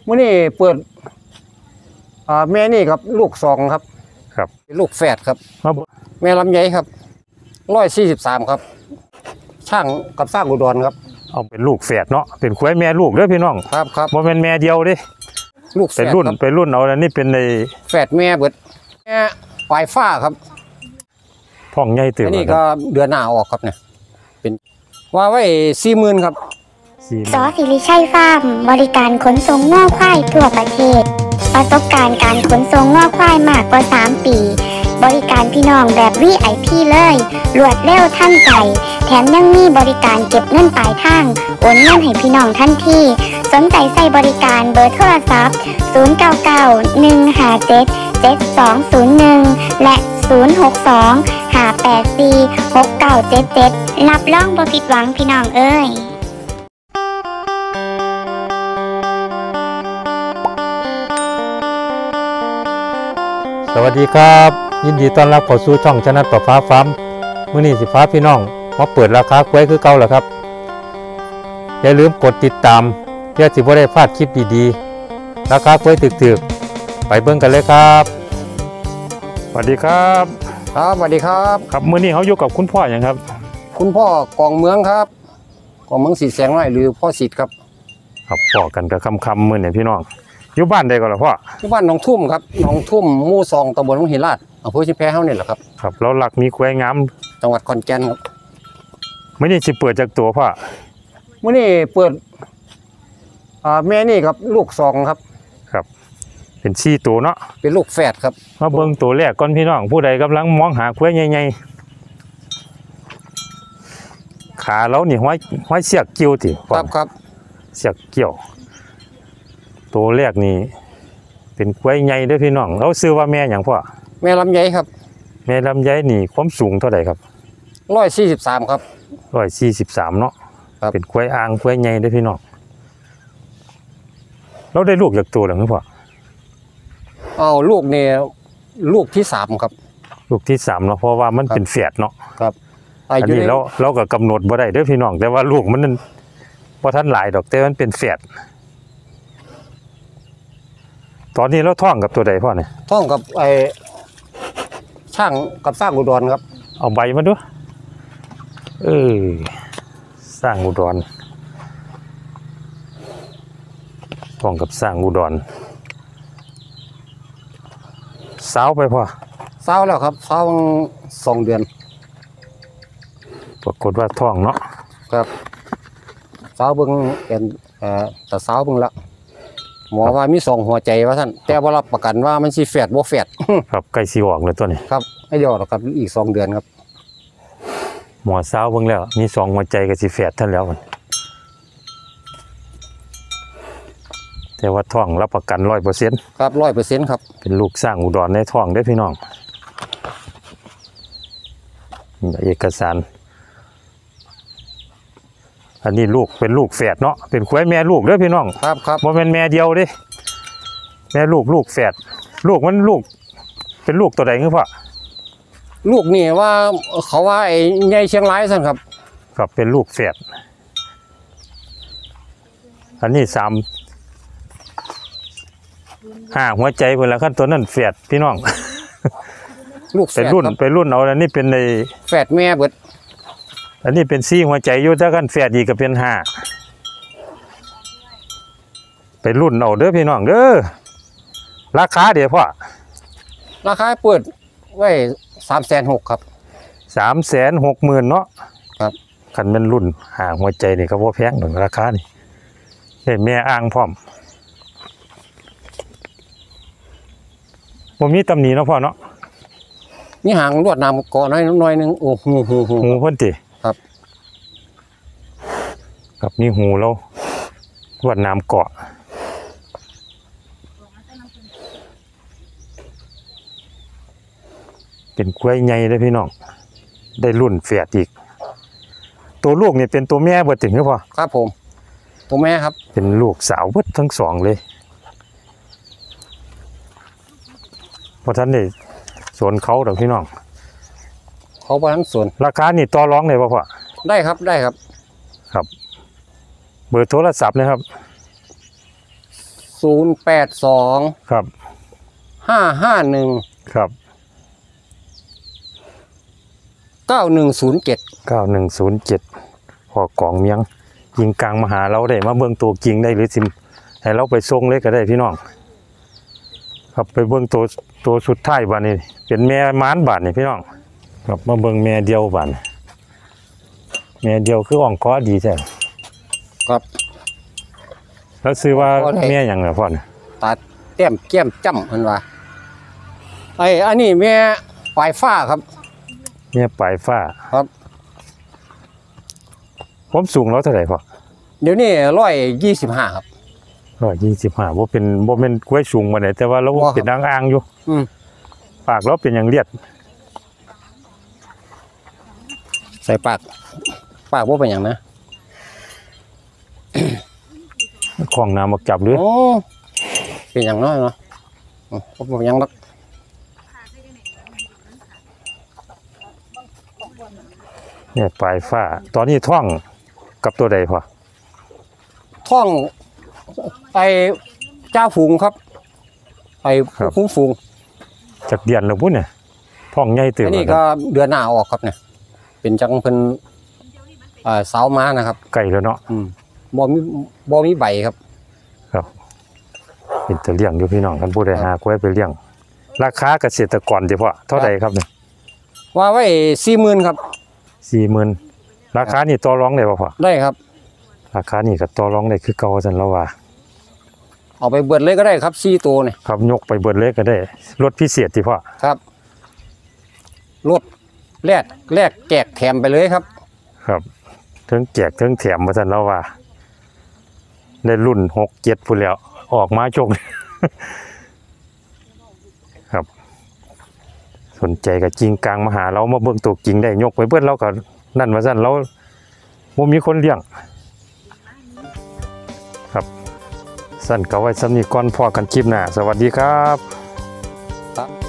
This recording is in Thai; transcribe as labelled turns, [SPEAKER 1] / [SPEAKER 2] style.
[SPEAKER 1] เมื่อนี้เปิดแม่นี่ครับลูกสองครับ
[SPEAKER 2] ครับ
[SPEAKER 1] ลูกแฝดครับแม่ลำไยครับ143ครับช่างกับสร้างอุดรครับ
[SPEAKER 2] เอาเป็นลูกแฝดเนาะเป็นควายแม่ลูกเด้อพี่น้อง
[SPEAKER 1] ครับครับ
[SPEAKER 2] บ่เป็นแม่เดียวเด้
[SPEAKER 1] ลูก
[SPEAKER 2] เป็นรุ่นเอาแล้วนี่เป็นใน
[SPEAKER 1] แฝดแม่เบิดแม่ปลายฟ้าครับ
[SPEAKER 2] ท้องใหญ่ตื่น
[SPEAKER 1] นี่ก็เดือนหน้าออกครับเนี่ยเป็นว่าไว้40,000ครับ
[SPEAKER 3] สสิริชัยฟาร์มบริการขนส่งง้อควายทั่วประเทศประสบการณ์การขนส่งง้อควายมากกว่า3 ปีบริการพี่น้องแบบ VIP เลยรวดเร็วทันใจแถมยังมีบริการเก็บเงินปลายทางโอนเงินให้พี่น้องทันทีสนใจใส่บริการเบอร์โทรศัพท์0991577201และ062-584-6977รับรองบ่ผิดหวังพี่น้องเอ้ย
[SPEAKER 2] สวัสดีครับยินดีต้อนรับเข้าสู่ช่องชนะต่อฟ้าฟาร์มมื้อนี้สิฟ้าพี่น้องมาเปิดราคากล้วยคือเก่าแล้วครับอย่าลืมกดติดตามเพื่อสิบ่ได้พลาดคลิปดีๆราคากล้วยถึกๆไปเบิ่งกันเลยครับสวัสดีครับ
[SPEAKER 1] ครับสวัสดีครับ
[SPEAKER 2] ครับมื้อนี้เขาอยู่กับคุณพ่ออย่างครับ
[SPEAKER 1] คุณพ่อกองเมืองครับกองเมืองสีแสงน้อยหรือพ่อสิทธิ์ครับ
[SPEAKER 2] ครับพ่อกันกับคำมื้อนี้พี่น้องอยู่บ้านใดก่อนล่ะพ่อ
[SPEAKER 1] อยู่บ้านหนองทุ่มครับหนองทุ่มหมู่2ตำบลหนองหินลาดอำเภอชุมแพเฮานี่แหละครับ
[SPEAKER 2] ครับเราหลักมีควายงาม
[SPEAKER 1] จังหวัดขอนแก่นครับ
[SPEAKER 2] มื้อนี้สิเปิดจากตัวพ่อ
[SPEAKER 1] มื้อนี้เปิดแม่นี่ครับลูก2ครับ
[SPEAKER 2] ครับเป็น4ตัวเนาะ
[SPEAKER 1] เป็นลูกแฝดครับ
[SPEAKER 2] มาเบิ่งตัวแรกก่อนพี่น้องผู้ใดกำลังมองหาควายใหญ่ๆขาเรานี่ห้อยเสียกเกี่ยวติ
[SPEAKER 1] ครับครับ
[SPEAKER 2] เสียกเกี่ยวตัวแรกนี่เป็นควายใหญ่เด้อพี่น้องเราซื้อว่าแม่หยังพ่อ
[SPEAKER 1] แม่ลำไยครับ
[SPEAKER 2] แม่ลำไยนี่ความสูงเท่าไหร่ครับ
[SPEAKER 1] 143ครับ
[SPEAKER 2] 143เนาะเป็นควายอ่างควายใหญ่เด้อพี่น้องเราได้ลูกจากตัวแล้วมั้ยพ่อ
[SPEAKER 1] เอาลูกนี่ลูกที่3ครับ
[SPEAKER 2] ลูกที่3เนาะเพราะว่ามันเป็นแฝดเนาะ
[SPEAKER 1] ครับ
[SPEAKER 2] อันนี้เราก็กำหนดบ่ได้เด้อพี่น้องแต่ว่าลูกมันบ่ทันหลายดอกแต่มันเป็นแฝดตอนนี้เราท่องกับตัวใดพ่อเนี่ย
[SPEAKER 1] ท่องกับช่างกับสร้างอุดรครับ
[SPEAKER 2] เอาใบมาดูสร้างอุดรท่องกับสร้างอุดรสาวไปพ่อ
[SPEAKER 1] สาวแล้วครับสาว2 เดือน
[SPEAKER 2] ปรากฏว่าท่องเนาะ
[SPEAKER 1] ครับสาวเบิ่งเป็นแต่สาวเบิ่งละหมอว่ามี2 หัวใจว่าท่านแต่ว่ารับประกันว่ามันสิแฝดบ่แฝด
[SPEAKER 2] ครับใกล้สิออกเลยตัวนี้
[SPEAKER 1] ครับให้ยอดครับอีก2 เดือนครับ
[SPEAKER 2] หมอสาวเบิ่งแล้วมี2 หัวใจกับสิแฝดท่านแล้วมันแต่ว่าท้องรับประกัน 100%
[SPEAKER 1] ครับ 100% ครับ
[SPEAKER 2] เป็นลูกสร้างอุดรในท้องได้พี่น้องเอกสารอันนี้ลูกเป็นลูกแฝดเนาะเป็นควายแม่ลูกเด้อพี่น้อง
[SPEAKER 1] ครับครับ
[SPEAKER 2] บ่เป็นแม่เดียวเด้แม่ลูกแฝดลูกมันลูกเป็นลูกตัวใดคือพ่อ
[SPEAKER 1] ลูกนี่ว่าเขาว่าไอ้ใหญ่เชียงรายซั่นครับ
[SPEAKER 2] ครับเป็นลูกแฝดอันนี้5 หัวใจเพิ่นละคันตัวนั้นแฝดพี่น้อง
[SPEAKER 1] ลูก
[SPEAKER 2] เป็นรุ่นเอาอันนี้เป็นใน
[SPEAKER 1] แฝดแม่เบิด
[SPEAKER 2] อันนี้เป็น4 หัวใจอยู่ถ้ากันแฝดอีกก็เป็น5เป็นรุ่นเอาเด้อพี่น้องเด้อราคาเดี๋ยวพ่อ
[SPEAKER 1] ราคาเปิดไว้360,000ครับ
[SPEAKER 2] 360,000เนาะ
[SPEAKER 1] ครับ
[SPEAKER 2] คันเป็นรุ่น5 หัวใจนี่ก็บ่แพงดอกราคานี่ได้แม่อ่างพร้อมบ่มีตำหนิเนาะพ่อเนาะ
[SPEAKER 1] มีหางลวดน้ำเกาะน้อยนึงโอ้หู
[SPEAKER 2] เพิ่นติ
[SPEAKER 1] ครับ
[SPEAKER 2] กับมีหูแล้วลวดน้ำเกาะเป็นกล้วยใหญ่เลยพี่น้องได้รุ่นแฝดอีกตัวลูกนี่เป็นตัวแม่เบิดถึงหรือเปล่า
[SPEAKER 1] ครับผมตัวแม่ครับ
[SPEAKER 2] เป็นลูกสาวเบิดทั้ง2เลยเพราะท่านได้สวนเขาดอกพี่น้อง
[SPEAKER 1] เขาบ่ทันสวน
[SPEAKER 2] ราคานี่ต่อรองได้บ่พ่อ
[SPEAKER 1] ได้ครับครับ
[SPEAKER 2] เบอร์โทรศัพท์นะครับ
[SPEAKER 1] 082
[SPEAKER 2] ครับ
[SPEAKER 1] 551
[SPEAKER 2] ครับ
[SPEAKER 1] 9107
[SPEAKER 2] 9107พอกองเมียงยิงกลางมาหาเราได้มาเบิ่งตัวจริงได้หรือสิให้เราไปส่งเลยก็ได้พี่น้องครับไปเบิ่งตัวสุดท้ายบาดนี้เป็นแม่ม้านบาดนี่พี่น้องครับมาเบิ่งแม่เดียวบาดแม่เดียวคืออ่องคอดีแท้
[SPEAKER 1] ครับ
[SPEAKER 2] แล้วซื้อว่า
[SPEAKER 1] พอได้
[SPEAKER 2] แม่หยังล่ะพ่อน่ะ
[SPEAKER 1] ตาแต้มแก้มจ้ำเพิ่นว่าอันนี้แม่ปลายฟ้าครับ
[SPEAKER 2] แม่ปลายฟ้า
[SPEAKER 1] ครับ
[SPEAKER 2] ผมสูงแล้วเท่าไหร่พ่อ
[SPEAKER 1] เดี๋ยวนี้125ครับ
[SPEAKER 2] 125บ่เป็นกล้วยสูงบ่ได้แต่ว่าเรา
[SPEAKER 1] บ่ครับ
[SPEAKER 2] เป็นอ่างๆอยู่
[SPEAKER 1] อืม
[SPEAKER 2] ปากเราเป็นหยังเลียด
[SPEAKER 1] ใส่ปากบ่เป็นหยังนะ
[SPEAKER 2] ของน้ำมักจับหรือ
[SPEAKER 1] โอ้เป็นหยังน้อยเนาะบ่เป็นหยังดอก
[SPEAKER 2] เนี่ยปลายฟ้า ตอนนี้ท่องกับตัวใดพ่อ
[SPEAKER 1] ท้องไปเจ้าฝูงครับ ไปคุ้มฝูง
[SPEAKER 2] จักเดือนแล้วพุ่นเนี่ยท่องใหญ่เติบ
[SPEAKER 1] อันนี้
[SPEAKER 2] แล้ว
[SPEAKER 1] ก็
[SPEAKER 2] นะ
[SPEAKER 1] เดือนหน้าออกครับเนี่ยเป็นจังเพิ่นสาวม้านะครับ
[SPEAKER 2] ไก่แล้วเนาะ
[SPEAKER 1] บ่มีใบครับ
[SPEAKER 2] ครับเป็นตะเลี้ยงอยู่พี่น้องกันผู้ใดหากล้วยไปเลี้ยง ราคาเกษตรกรเฉพาะเท่าใดครับเนี่ย
[SPEAKER 1] ว่าไว้ 40,000ครับ
[SPEAKER 2] 40,000ราคานี่ต่อรองได้บ่พ่อ
[SPEAKER 1] ได้ครับ
[SPEAKER 2] ราคานี่ก็ต่อรองได้คือเก่าซั่นแล้วว่า
[SPEAKER 1] เอาไปเบิดเลยก็ได้ครับ4ตัวนี่
[SPEAKER 2] ครับยกไปเบิดเลยก็ได้ลดพิเศษที่พ่อ
[SPEAKER 1] ครับรถแลกแจกแถมไปเลยครับ
[SPEAKER 2] ครับถึงแจกถึงแถมว่าซั่นแล้วว่าได้รุ่น6 7พุ่นแล้วออกมาโชค ครับ สนใจกับจริงกลางมาหาเรามาเบิ่งตัวจริงได้ยกไปเบิดเราก็นั่นว่าซั่นเราบ่มีคนเลี้ยงครับสั่นก็ไว้สำนี้ก่อนพอกันคลิปหน้าสวัสดีครับ
[SPEAKER 1] ครับ